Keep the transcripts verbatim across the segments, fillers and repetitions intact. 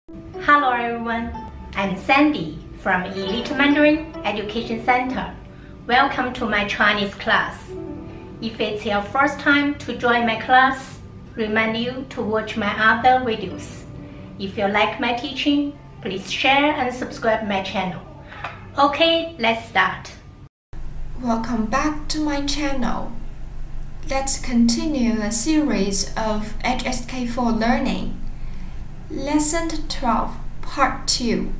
Hello everyone, I'm Sandy from Elite Mandarin Education Center. Welcome to my Chinese class. If it's your first time to join my class, remind you to watch my other videos. If you like my teaching, please share and subscribe my channel. Okay, let's start. Welcome back to my channel. Let's continue the series of H S K four learning. Lesson twelve, Part two.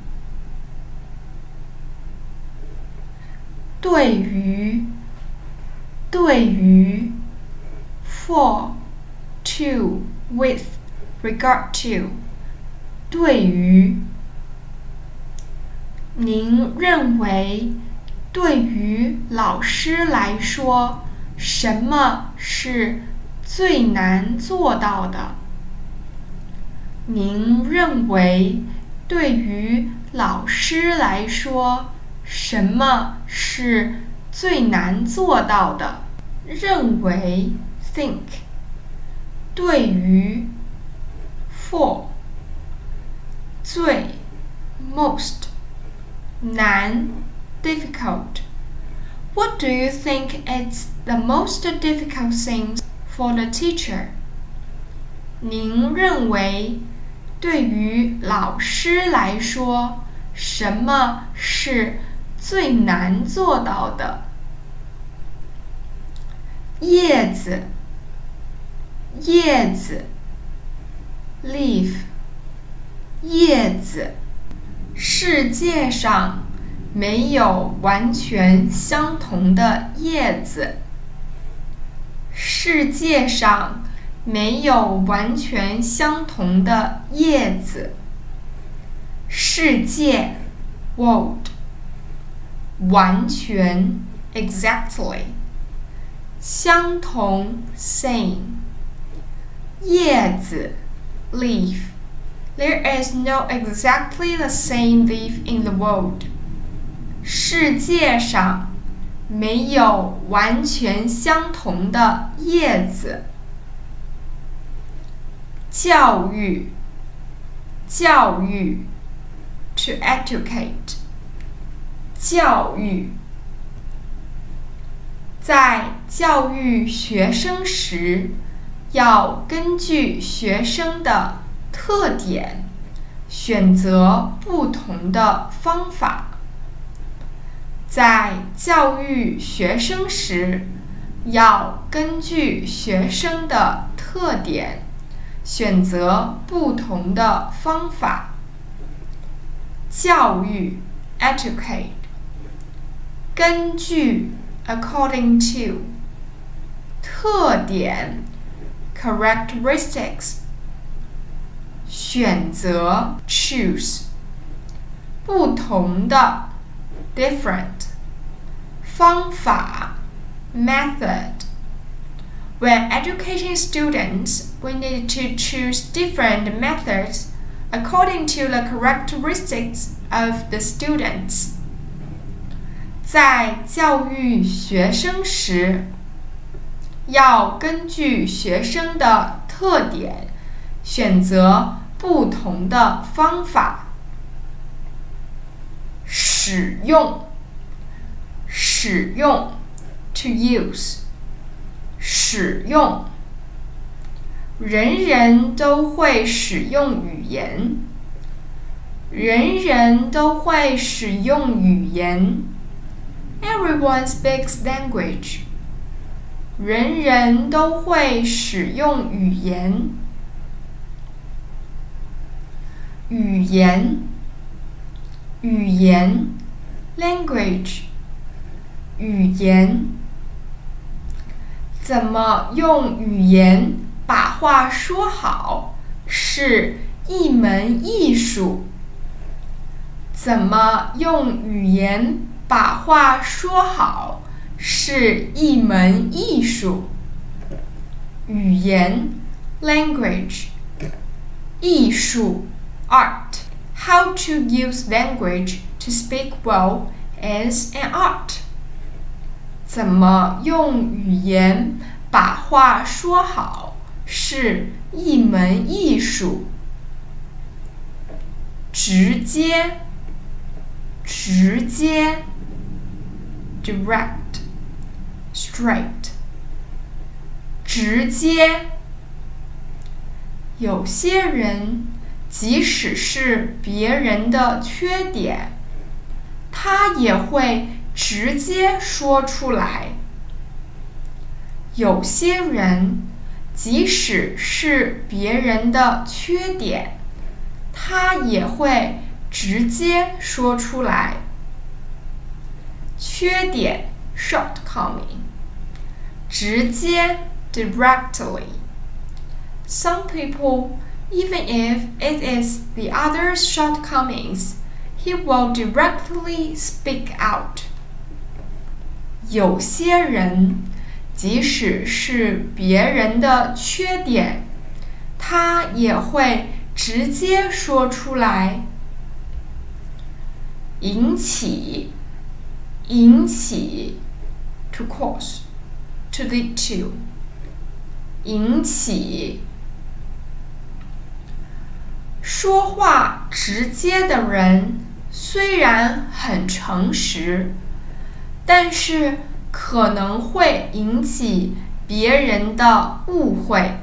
对于对于 for, to, with, regard to 对于您认为对于老师来说什么是最难做到的？您认为对于老师来说什么是最难做到的？认为 think 对于 for 最 most 难 difficult What do you think is the most difficult thing for the teacher? 您认为对于老师来说什么是最难做到的？叶子叶子 leaf 叶子世界上没有完全相同的叶子。世界上没有完全相同的叶子。世界 world 完全 exactly 相同 same 叶子 leaf There is no exactly the same leaf in the world. 世界上没有完全相同的叶子。教育教育 to educate 教育在教育学生时要根据学生的特点选择不同的方法。在教育学生时要根据学生的特点选择不同的方法。教育 educate 根据 according to 特点 characteristics 选择 choose 不同的 different 方法 method When educating students, we need to choose different methods according to the characteristics of the students. 在教育学生时，要根据学生的特点选择不同的方法。使用使用 to use 使用人人都会使用语言人人都会使用语言 Everyone speaks language 人人都会使用语言语言语言 language 语言怎么用语言把话说好是一门艺术怎么用语言把话说好是一门艺术语言 language 艺术 art How to use language to speak well is an art. 怎么用语言把话说好是一门艺术。 直接，直接 direct, straight 直接。有些人即使是别人的缺点，他也会直接说出来。有些人即使是别人的缺点，他也会直接说出来。缺点 shortcoming， 直接 directly。 Some people, even if it is the other's shortcomings, he will directly speak out. 有些人即使是别人的缺点，他也会直接说出来。引起，引起 to cause, to lead to 引起。说话直接的人虽然很诚实，但是可能会引起别人的误会。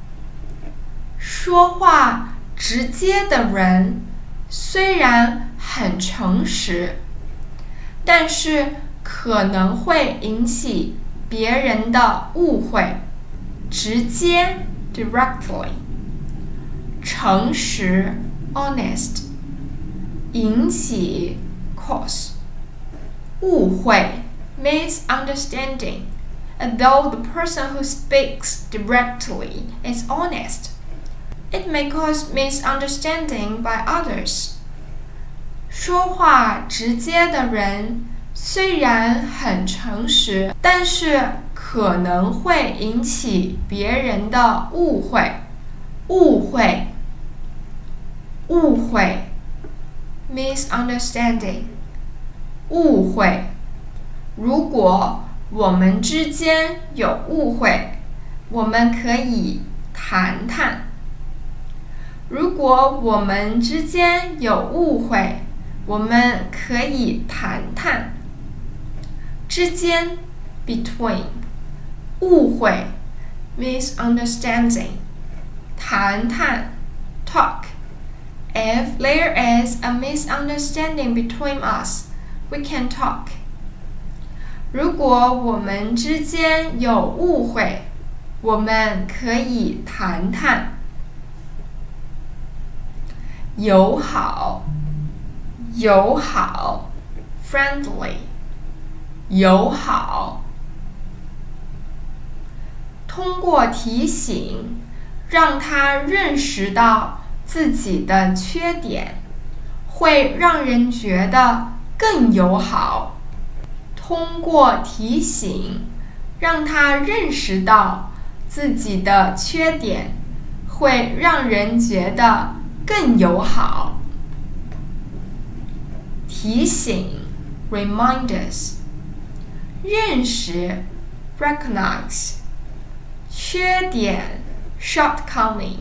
说话直接的人虽然很诚实，但是可能会引起别人的误会。直接 directly， 诚实 honest， 引起 cause， 误会 misunderstanding. Although the person who speaks directly is honest, it may cause misunderstanding by others. 说话直接的人虽然很诚实，但是可能会引起别人的误会。误会，误会 misunderstanding， 误会。如果我们之间有误会，我们可以谈谈。如果我们之间有误会，我们可以谈谈。之间 between， 误会 misunderstanding， 谈谈 talk。 If there is a misunderstanding between us, we can talk. 如果我们之间有误会，我们可以谈谈。友好，友好 friendly， 友好。通过提醒，让他认识到自己的缺点，会让人觉得更友好。通过提醒，让他认识到自己的缺点，会让人觉得更友好。提醒 reminders， 认识 recognize， 缺点 shortcoming，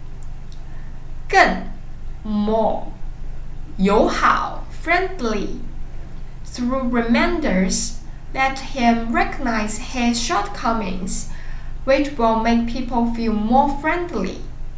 更 more， 友好 friendly。Through reminders, let him recognize his shortcomings, which will make people feel more friendly.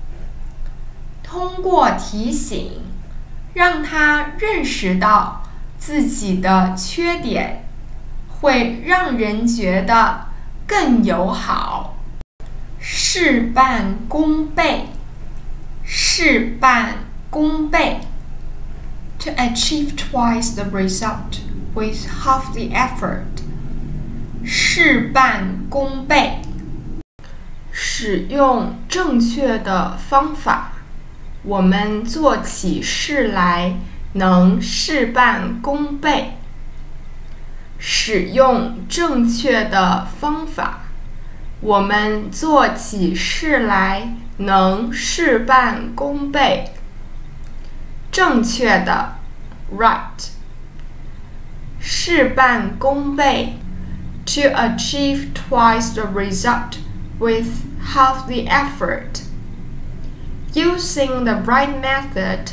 通过提醒，让他认识到自己的缺点，会让人觉得更友好。事半功倍，事半功倍 to achieve twice the result with half the effort. 事半功倍。使用正确的方法，我们做起事来能事半功倍。使用正确的方法，我们做起事来能事半功倍。正确的 right， 事半功倍 to achieve twice the result with half the effort. Using the right method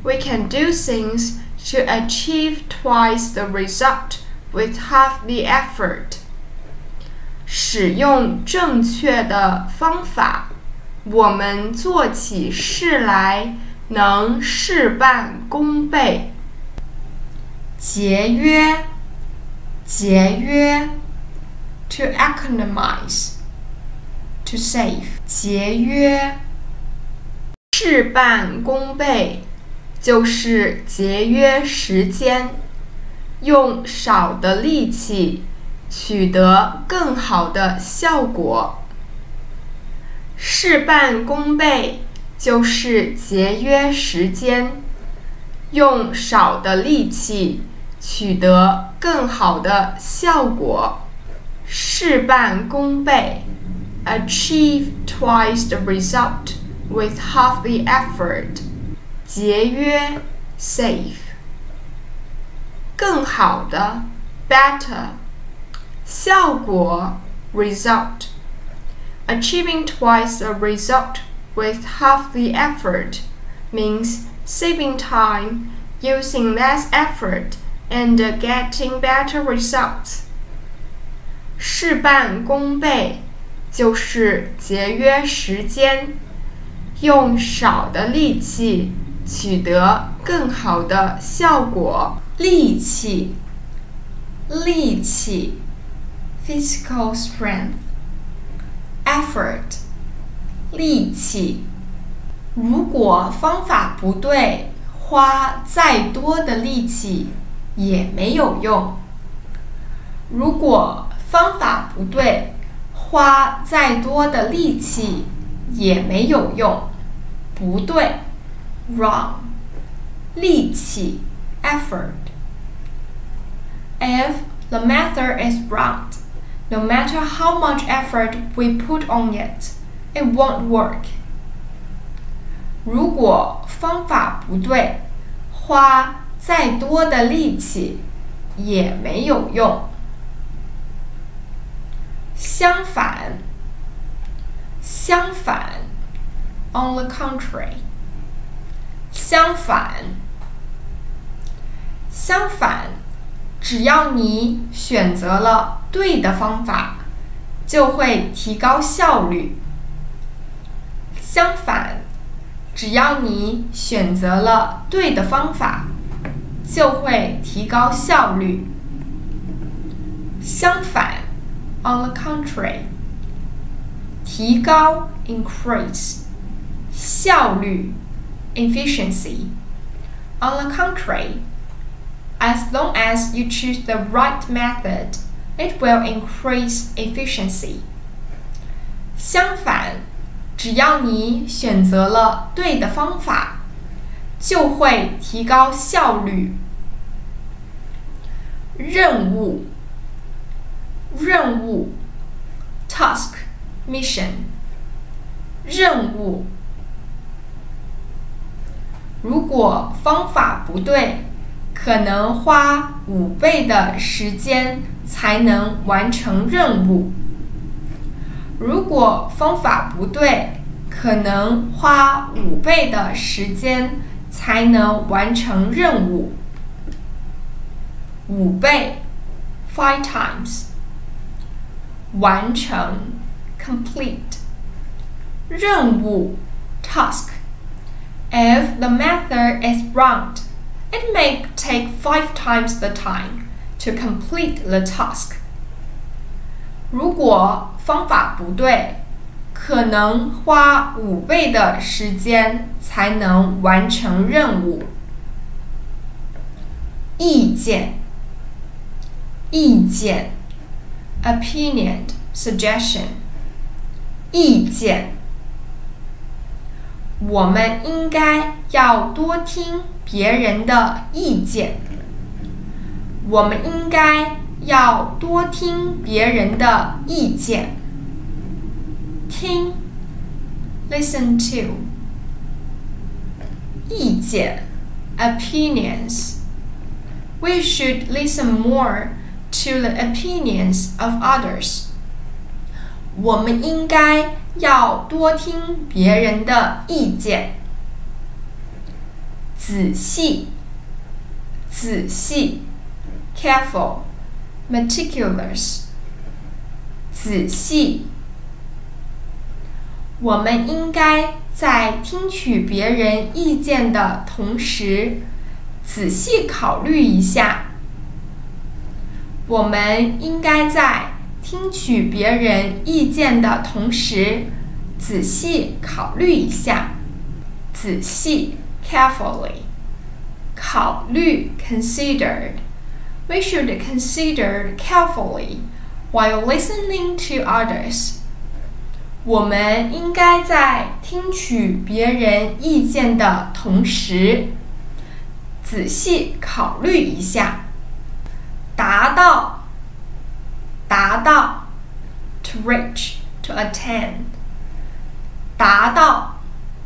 we can do things to achieve twice the result with half the effort. 使用正确的方法，我们做起事来能事半功倍。节约，节约 ，to economize, to save， 节约。事半功倍就是节约时间，用少的力气取得更好的效果。事半功倍就是节约时间，用少的力气取得更好的效果。事半功倍 ，achieve twice the result with half the effort. 节约 save. 更好的 better. 效果 result. Achieving twice the result with half the effort means saving time, using less effort, and getting better results. 事半功倍就是节约时间，用少的力气取得更好的效果。力气，力气 physical strength. Effort 力气。如果方法不对，花再多的力气也没有用。如果方法不对，花再多的力气也没有用。不对 wrong. 力气 effort. If the method is wrong, no matter how much effort we put on it, it won't work. 如果方法不对，花再多的力气也没有用。相反，相反 on the contrary. 相反，相反，只要你选择了对的方法，就会提高效率。相反，只要你选择了对的方法，就会提高效率。相反 on the contrary. 提高 increase. 效率 efficiency. On the contrary, as long as you choose the right method, it will increase efficiency. 相反，只要你选择了对的方法，就会提高效率。任务，任务 task, mission. 任务。如果方法不对，可能花五倍的时间才能完成任务。如果方法不对，可能花五倍的时间才能完成任务。五倍 five times. 完成 complete. 任务 task. If the method is wrong, it may take five times the time to complete the task. 如果方法不对，可能花五倍的时间才能完成任务。意见，意见 opinion, suggestion. 意见，我们应该要多听别人的意见。我们应该要多听别人的意见。听 listen to. 意见 opinions. We should listen more to the opinions of others. 我们应该要多听别人的意见。 仔细，仔细 careful, meticulous 仔细。我们应该在听取别人意见的同时，仔细考虑一下。我们应该在听取别人意见的同时，仔细考虑一下。仔细 carefully 考虑 considered. We should consider carefully while listening to others. 我们应该在听取别人意见的同时，仔细考虑一下。达到，达到 to reach, to attain 达到。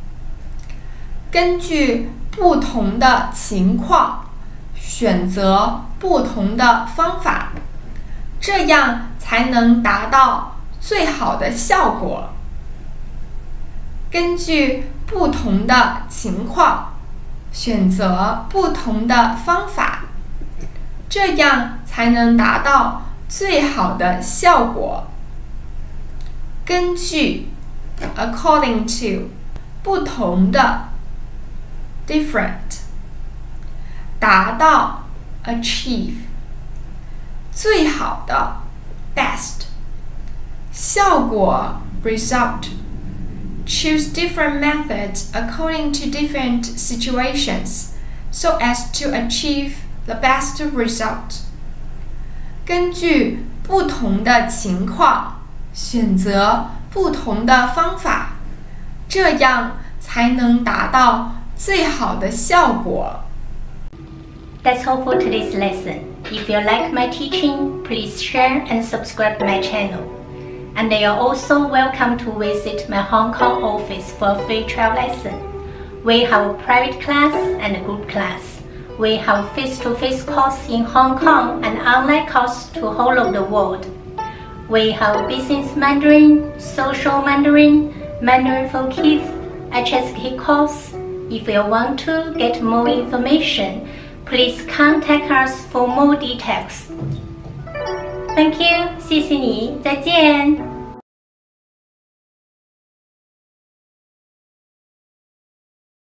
根据不同的情况，选择不同的方法，这样才能达到最好的效果。根据不同的情况，选择不同的方法，这样才能达到最好的效果。根据 according to 不同的 different 达到 achieve 最好的 best 效果 result choose different methods according to different situations so as to achieve the best result 根据不同的情况选择不同的方法，这样才能达到最好的效果。 That's all for today's lesson. If you like my teaching, please share and subscribe to my channel. And you are also welcome to visit my Hong Kong office for a free trial lesson. We have a private class and a group class. We have face-to-face course in Hong Kong and online course to whole of the world. We have Business Mandarin, Social Mandarin, Mandarin for Kids, H S K course. If you want to get more information, please contact us for more details. Thank you, 谢谢你，再见。